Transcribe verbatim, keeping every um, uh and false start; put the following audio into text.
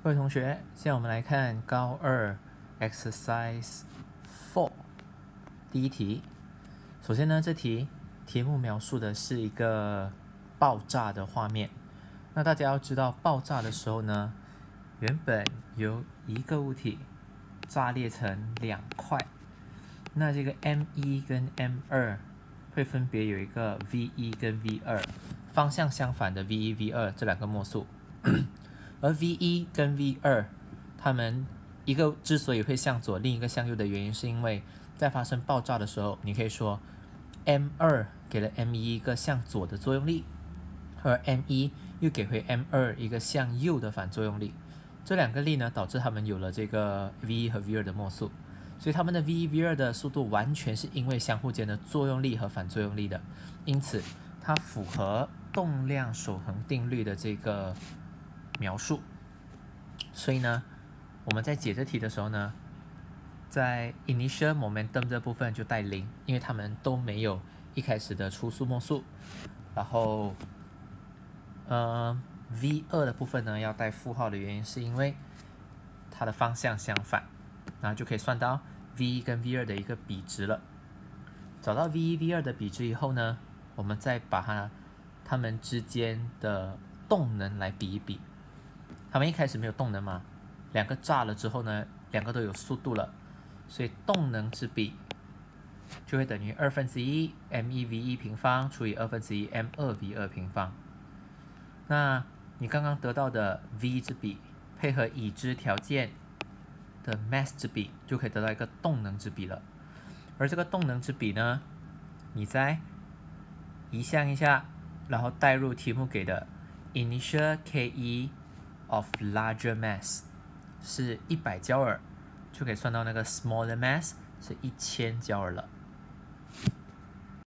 各位同学，现在我们来看高二 exercise four 第一题。首先呢，这题题目描述的是一个爆炸的画面。那大家要知道，爆炸的时候呢，原本由一个物体炸裂成两块，那这个 M 一 跟 M 二 会分别有一个 V 一 跟 V 二，方向相反的 V 一 V 二这两个末数。而 V 一 跟 V 二，它们一个之所以会向左，另一个向右的原因，是因为在发生爆炸的时候，你可以说 M 二 给了 M 一 一个向左的作用力，而 M 一 又给回 M 二 一个向右的反作用力。这两个力呢，导致它们有了这个 V 一 和 V 二的末数，所以它们的 V 一 V 二的速度完全是因为相互间的作用力和反作用力的，因此它符合动量守恒定律的这个描述。所以呢，我们在解这题的时候呢，在 initial momentum 这部分就带零，因为它们都没有一开始的初速末速。然后呃 V 二 的部分呢要带负号的原因，是因为它的方向相反，然后就可以算到 V 一 跟 V 二 的一个比值了。找到 V 一 V 二 的比值以后呢，我们再把它它们之间的动能来比一比。它们一开始没有动能嘛，两个炸了之后呢，两个都有速度了，所以动能之比就会等于二分之一 M 一 V 一 平方除以二分之一 M 二 V 二 平方。那你刚刚得到的 V 之比配合已知条件的 mass 之比，就可以得到一个动能之比了。而这个动能之比呢，你再移项一下，然后代入题目给的 initial K E of larger mass 是一百焦耳，就可以算到那个 smaller mass 是一千焦耳了。